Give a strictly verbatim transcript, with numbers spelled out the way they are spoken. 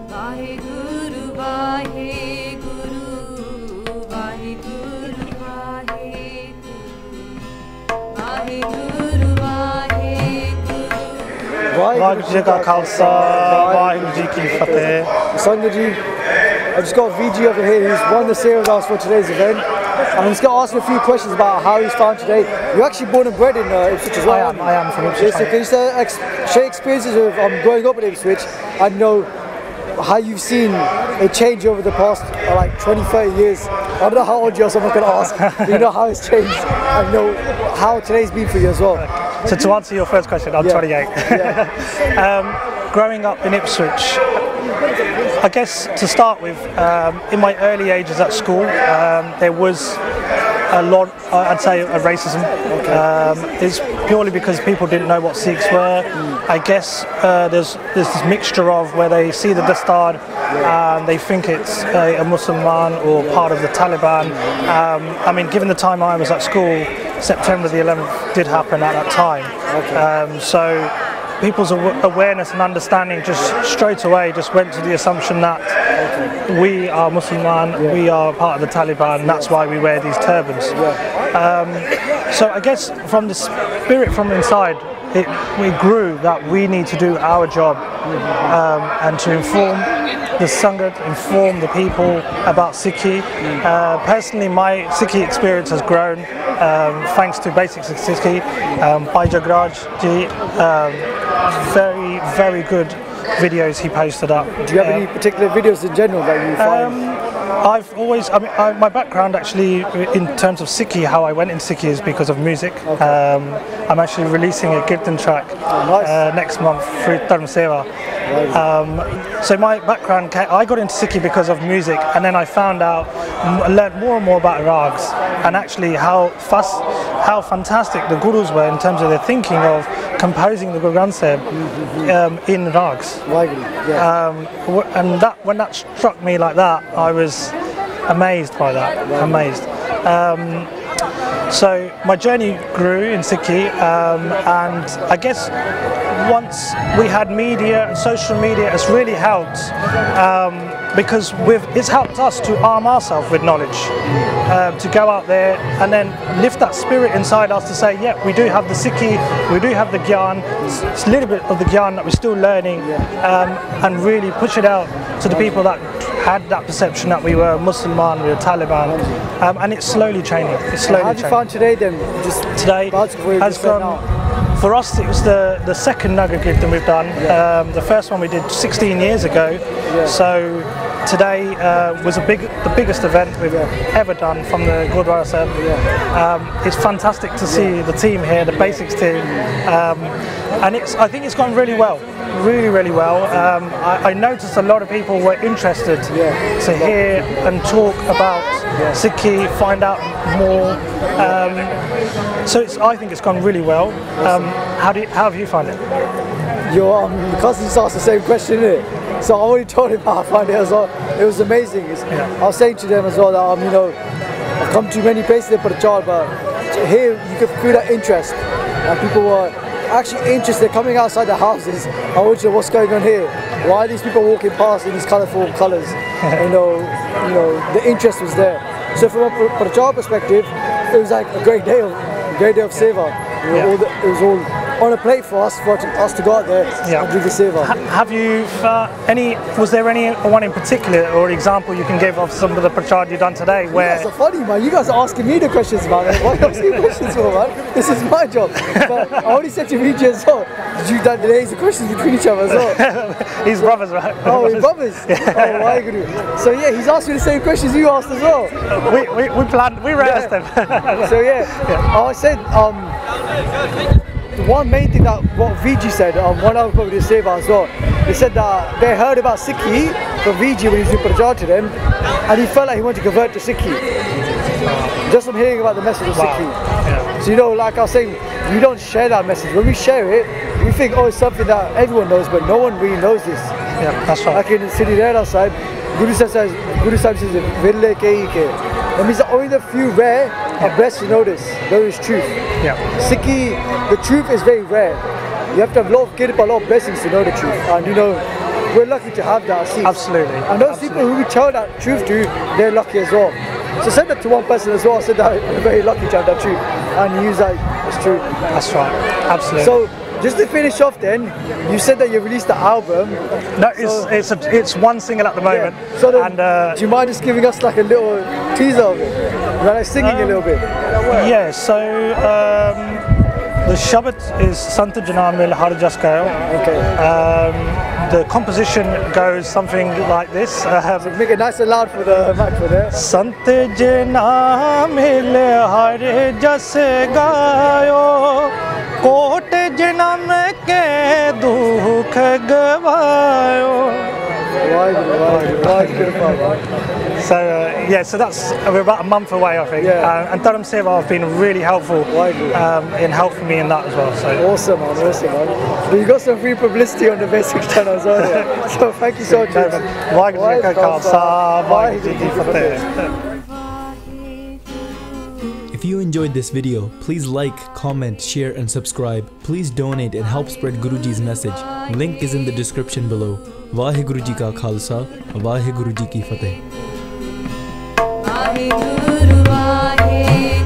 Vaheguru, Vaheguru, Vaheguru, Vaheguru, Vaheguru, Vaheguru. Vaheguru Ji Ka Khalsa, Vaheguru Ji Ki Fateh. Sangat Ji, I just got V G over here who's won the sales house for today's event. And I'm just going to ask you a few questions about how he's found today. You're actually born and bred in uh, Ipswich as well. I am, I am from Ipswich. So can you say, ex share experiences of um, growing up in Ipswich and know how you've seen a change over the past uh, like twenty, thirty years? I don't know how old you are, so I'm not going to ask. But you know how it's changed and know how today's been for you as well. So to answer your first question, I'm yeah. twenty-eight. Yeah. um, growing up in Ipswich, I guess to start with, um, in my early ages at school, um, there was a lot, I'd say, of racism. Okay. Um, it's purely because people didn't know what Sikhs were. Mm. I guess uh, there's, there's this mixture of where they see the dastard yeah. and they think it's a, a Muslim or part of the Taliban. Um, I mean, given the time I was at school, September the eleventh did happen at that time. Okay. Um, so people's awareness and understanding just straight away just went to the assumption that okay. we are Muslim, yeah. we are part of the Taliban, and that's why we wear these turbans. Yeah. Um, so I guess from the spirit from inside, it, we grew that we need to do our job um, and to inform the Sangat, inform the people about Sikhi. Uh, personally, my Sikhi experience has grown um, thanks to Basics of Sikhi. Um, Bhai Jagraj Ji, um, very, very good videos he posted up. Do you have any particular videos in general that you find? Um, I've always, I mean, I, my background actually in terms of Sikhi, how I went into Sikhi is because of music. Okay. Um, I'm actually releasing a Kirtan track oh, nice. uh, next month through Dharma Seva. Nice. Um, so my background, I got into Sikhi because of music, and then I found out, learned more and more about rags, and actually how fast, how fantastic the gurus were in terms of their thinking of composing the Guru Granth Sahib um, in rags. Yeah. Um, and that when that struck me like that, I was amazed by that, amazed. Um, so my journey grew in Sikhi, um, and I guess once we had media and social media, it's really helped um, because we've, it's helped us to arm ourselves with knowledge, uh, to go out there and then lift that spirit inside us to say, yeah, we do have the Sikhi, we do have the Gyan, it's a little bit of the Gyan that we're still learning, um, and really push it out to the people that had that perception that we were Muslim, we were Taliban, um, and it's slowly changing. It's slowly How have changing. you found today then? Just today has gone. For us, it was the, the second Nagar Kirtan we've done. Yeah. Um, the first one we did sixteen years ago. Yeah. So today uh, was a big, the biggest event we've yeah. ever done from the Gurdwara Sahib. Yeah. Um, it's fantastic to see yeah. the team here, the Basics team, um, and it's. I think it's gone really well, really, really well. Um, I, I noticed a lot of people were interested yeah. to hear and talk about yeah. Sikhi, find out more. Um, so it's, I think it's gone really well. Um, how do you, how have you found it? Your um, cousin just asked the same question, innit? So I already told him how I found it as well. It was amazing. Yeah. I was saying to them as well that um, you know, I've come to many places for a child, but here you can feel that interest. And people were actually interested, coming outside the houses. I want to know what's going on here. Why are these people walking past in these colourful colours? you know, you know, the interest was there. So from a, from a child perspective, it was like a great day of, great day of seva. You know, yeah. all the, it was all on a plate for us, for us to go out there yeah. and drink the seva. Ha have you uh, any? Was there any one in particular or example you can give of some of the prachad you've done today? Where you guys are funny, man. You guys are asking me the questions, man. Why are you asking questions for, man? This is my job. But I already said to Vijay as well. Did you done the questions between each other as well? He's brothers, right? Oh, he's brothers. Yeah. Oh, my goodness. So yeah, he's asking the same questions you asked as well. we we we planned, we rehearsed yeah. them. So yeah, yeah, I said um. the one main thing that what V G said, um, one of the seva as well, they said that they heard about Sikhi from V G when he was doing prachar to them, and he felt like he wanted to convert to Sikhi. Just from hearing about the message of wow. Sikhi. Yeah. So you know, like I was saying, we don't share that message. When we share it, we think, oh, it's something that everyone knows, but no one really knows this. Yeah, that's right. Like in the city there outside, Guru Sahib says, Guru Sahib says, Virle ke ke. That means that only the few rare are blessed to know this, know this truth. Yeah. Sikhi, the truth is very rare. You have to have a lot of kirpa, a lot of blessings to know the truth. And you know, we're lucky to have that seat. Absolutely. And those Absolutely. people who we tell that truth to, they're lucky as well. So said that to one person as well. I said that I'm very lucky to have that truth, and he was like, it's true. That's right. Absolutely. So just to finish off, then you said that you released the album. No, it's so, it's a, it's one single at the moment. Yeah. So then, and uh, do you mind just giving us like a little teaser of it? Like singing um, a little bit. Yeah. So um, the Shabbat is Sant Jana Mil Har Jas Gayo. Okay. Um, the composition goes something like this. Um, So make it nice and loud for the mic for there. Sant Jana Mil Har Jas Gayo, Kot Janam ke dukh gavayo. So uh, yeah, so that's uh, we're about a month away, I think. Yeah. Uh, and Dharam Seva have been really helpful um, in helping me in that as well. So Awesome, man, awesome, man. But you got some free publicity on the Basics channel as well. Yeah. So thank you so much. Waheguru Ji Ka Khalsa, Waheguru Ji Ki Fateh. If you enjoyed this video, please like, comment, share and subscribe. Please donate and help spread Guruji's message. Link is in the description below. Waheguru Ji Ka Khalsa, Waheguru Ji Ki Fateh. Waheguru Waheguru